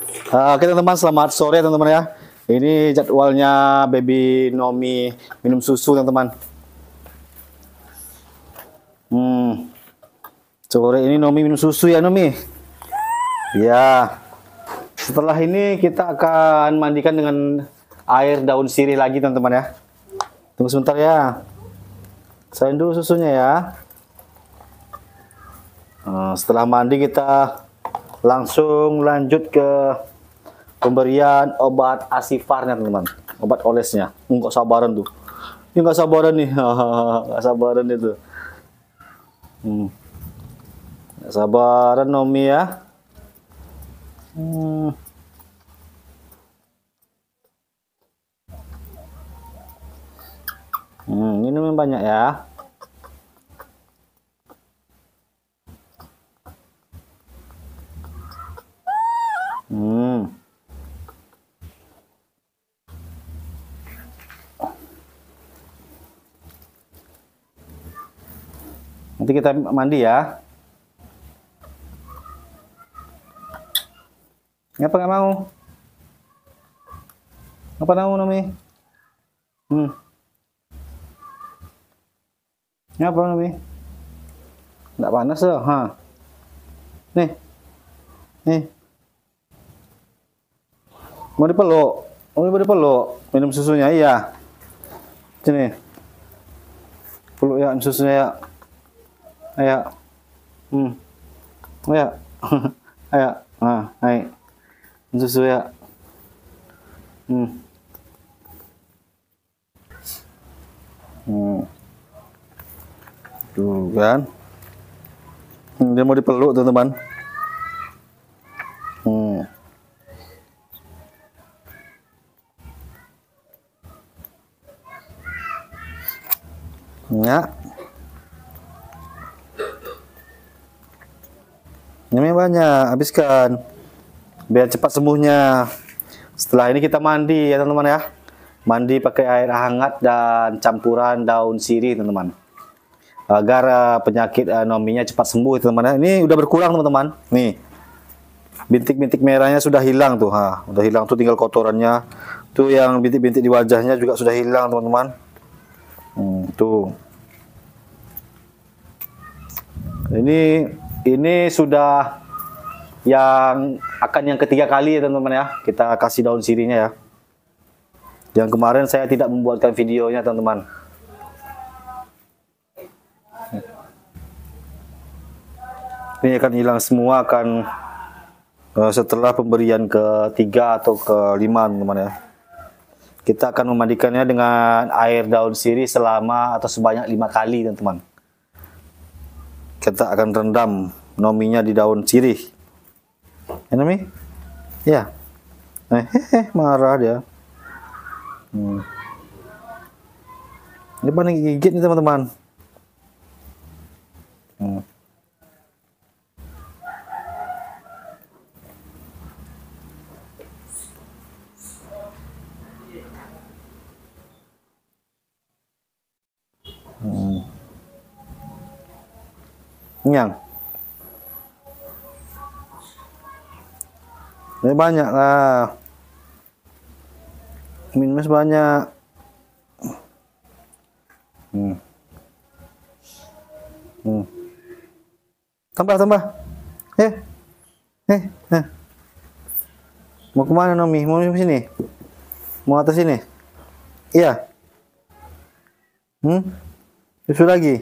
Oke teman-teman, selamat sore teman-teman ya. Ini jadwalnya baby Nomi minum susu teman-teman. Sore ini Nomi minum susu ya Nomi. Ya. Setelah ini kita akan mandikan dengan air daun sirih lagi teman-teman ya. Tunggu sebentar ya. Salahin dulu susunya ya. Setelah mandi kita langsung lanjut ke pemberian obat asifarnya teman-teman, obat olesnya. Nggak sabaran tuh, ini nggak sabaran nih. Nggak sabaran itu. Nggak sabaran Nomi ya. Ini memang banyak ya. Nanti kita mandi ya. Ngapa nggak mau? Ngapa mau Nomi? Ngapa Nomi? Nggak panas loh, ha? Nih, nih. Mau dipeluk? Mau dipeluk? Minum susunya, iya. Sini. Peluk ya, susunya ya. Ayo. Ayo. Ayo. Ayo. Susu ya. Tuh kan. Dia mau dipeluk teman-teman. Ya. Ini banyak, habiskan biar cepat sembuhnya. Setelah ini kita mandi ya teman-teman ya. Mandi pakai air hangat dan campuran daun sirih teman-teman, agar penyakit Nominya cepat sembuh teman-teman. Ini udah berkurang teman-teman. Nih, bintik-bintik merahnya sudah hilang tuh, udah hilang tuh, tinggal kotorannya. Tuh yang bintik-bintik di wajahnya juga sudah hilang teman-teman. Tuh. Ini sudah yang ketiga kali ya teman-teman ya, kita kasih daun sirihnya ya. Yang kemarin saya tidak membuatkan videonya teman-teman. Ini akan hilang semua setelah pemberian ketiga atau kelima teman-teman ya. Kita akan memandikannya dengan air daun sirih selama atau sebanyak 5 kali teman-teman. Kita akan rendam Nominya di daun sirih. Ya Nomi? Ya. Marah dia. Ini paling gigit nih teman-teman. Nyang. Ini banyak lah. Minus banyak. Tambah. Mau kemana Nomi? Mau ke sini? Mau atas sini? Iya. Susu lagi.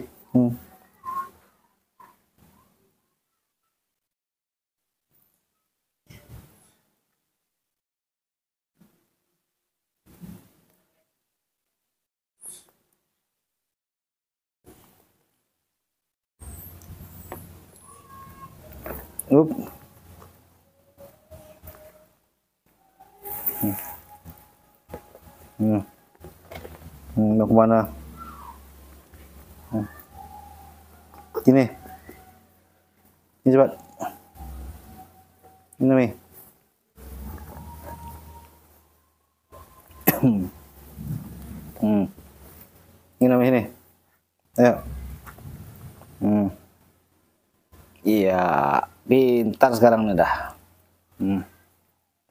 Mau kemana? Ini cepat. Ini nih. Ini namanya ini. Ayo. Iya, pintar sekarang nih dah.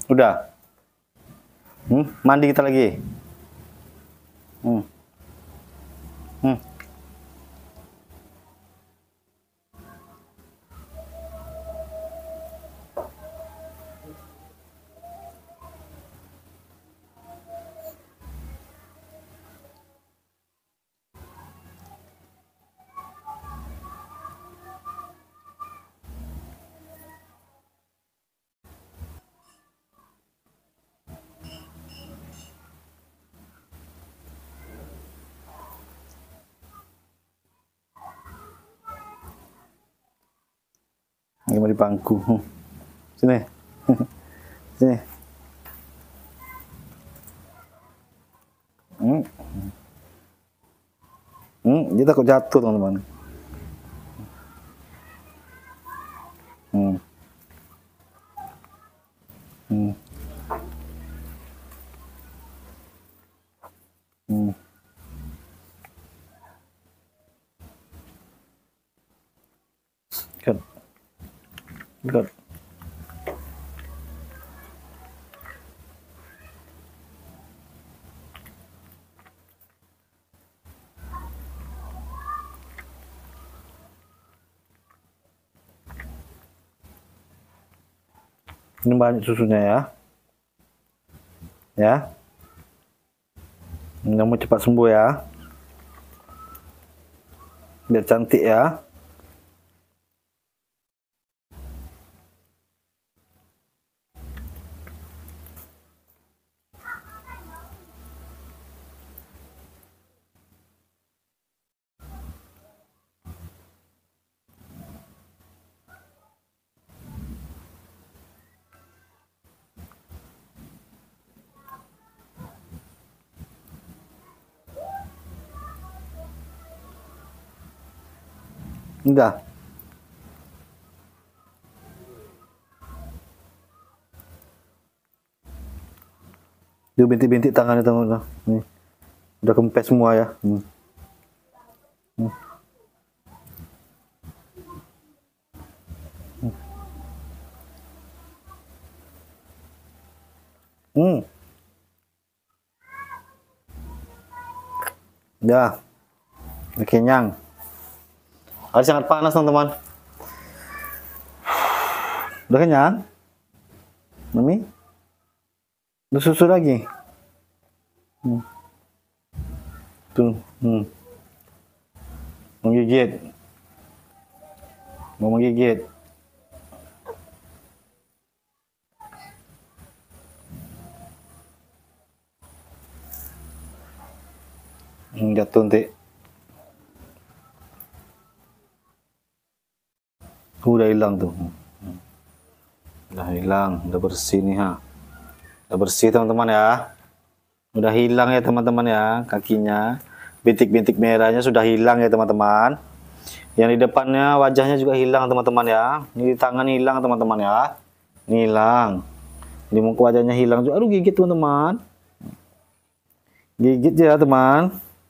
Udah. Mandi kita lagi. Hmm. Hmm. Ini di bangku. Sini. Sini. Dia takut jatuh, teman-teman. Good. Good. Ini banyak susunya ya. Ya. Kamu cepat sembuh ya. Biar cantik ya. Enggak. Dia bintik-bintik tangannya, teman-teman. Nih. Udah kempes semua ya. Ya. Udah kenyang. Hari sangat panas, teman-teman. Udah kenyang? Mami? Udah susu lagi? Tuh. Menggigit. Mau menggigit. Jatuh nanti. Udah hilang tuh. Udah hilang, udah bersih nih ha. Udah bersih, teman-teman ya. Udah hilang ya, teman-teman ya, kakinya. Bintik-bintik merahnya sudah hilang ya, teman-teman. Yang di depannya wajahnya juga hilang, teman-teman ya. Ini di tangan hilang, teman-teman ya. Ini hilang. Di muka wajahnya hilang juga. Aduh, gigit, teman-teman. Gigit ya, teman.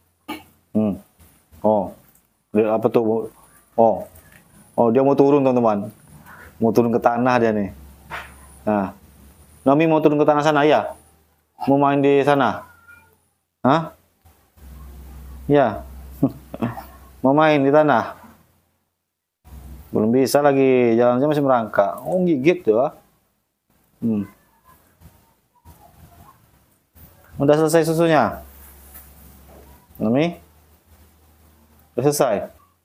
Oh. Apa tuh? Oh, dia mau turun, teman-teman. Mau turun ke tanah dia nih. Nah, Nomi mau turun ke tanah sana ya? Mau main di sana? Hah? Ya. Mau main di tanah? Belum bisa lagi, jalannya masih merangkak. Oh, gigit tuh. Udah selesai susunya? Nomi? Udah selesai?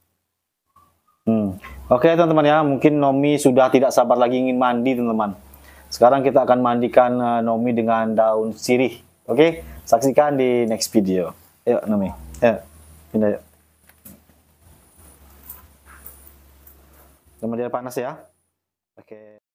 Oke, teman-teman ya, mungkin Nomi sudah tidak sabar lagi ingin mandi, teman-teman. Sekarang kita akan mandikan Nomi dengan daun sirih. Oke, saksikan di next video. Yuk, Nomi. Yuk, pindah yuk. Kemudian panas ya. Oke.